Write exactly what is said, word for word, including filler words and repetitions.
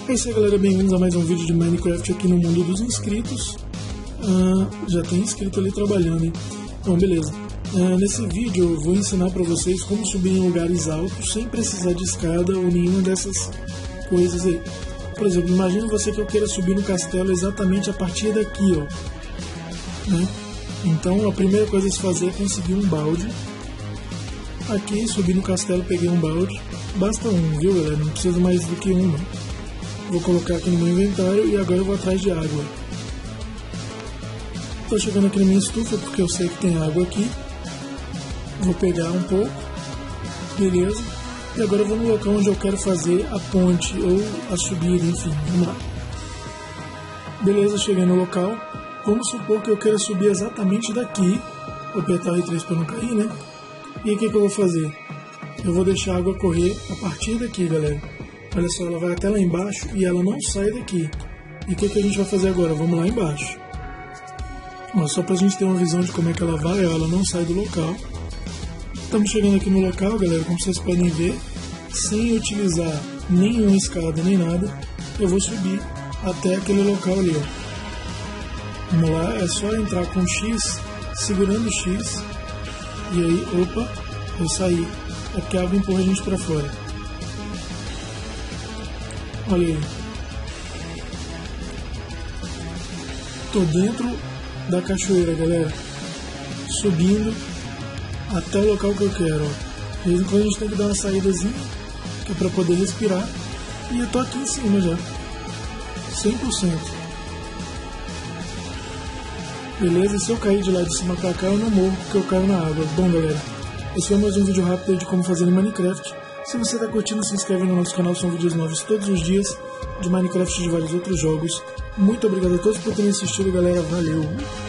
É isso aí, galera, bem-vindos a mais um vídeo de Minecraft aqui no mundo dos inscritos. Ah, já tem inscrito ali trabalhando, hein? Bom, beleza. Ah, nesse vídeo eu vou ensinar para vocês como subir em lugares altos sem precisar de escada ou nenhuma dessas coisas aí. Por exemplo, imagine você que eu queira subir no castelo exatamente a partir daqui, ó. Né? Então a primeira coisa a se fazer é conseguir um balde. Aqui, subi no castelo, peguei um balde. Basta um, viu, galera? Não precisa mais do que um, não. Vou colocar aqui no meu inventário e agora eu vou atrás de água. Estou chegando aqui na minha estufa porque eu sei que tem água aqui. Vou pegar um pouco. Beleza. E agora eu vou no local onde eu quero fazer a ponte ou a subida, enfim. Vamos lá. Beleza, cheguei no local. Vamos supor que eu quero subir exatamente daqui. Vou apertar o R três para não cair, né? E o que, que eu vou fazer? Eu vou deixar a água correr a partir daqui, galera. Olha só, ela vai até lá embaixo e ela não sai daqui. E o que, que a gente vai fazer agora? Vamos lá embaixo. Ó, só pra gente ter uma visão de como é que ela vai, ó, ela não sai do local. Estamos chegando aqui no local, galera, como vocês podem ver, sem utilizar nenhuma escada nem nada, eu vou subir até aquele local ali, ó. Vamos lá, é só entrar com X, segurando o X, e aí, opa, eu saí. É porque a água empurra a gente pra fora. Olha aí. Tô dentro da cachoeira, galera. Subindo até o local que eu quero, ó. De vez em quando a gente tem que dar uma saídazinha, que é pra poder respirar. E eu tô aqui em cima já. cem por cento. Beleza? Se eu cair de lá de cima pra cá, eu não morro porque eu caio na água. Bom, galera, esse foi mais um vídeo rápido aí de como fazer em Minecraft. Se você está curtindo, se inscreve no nosso canal, são vídeos novos todos os dias de Minecraft e de vários outros jogos. Muito obrigado a todos por terem assistido, galera. Valeu!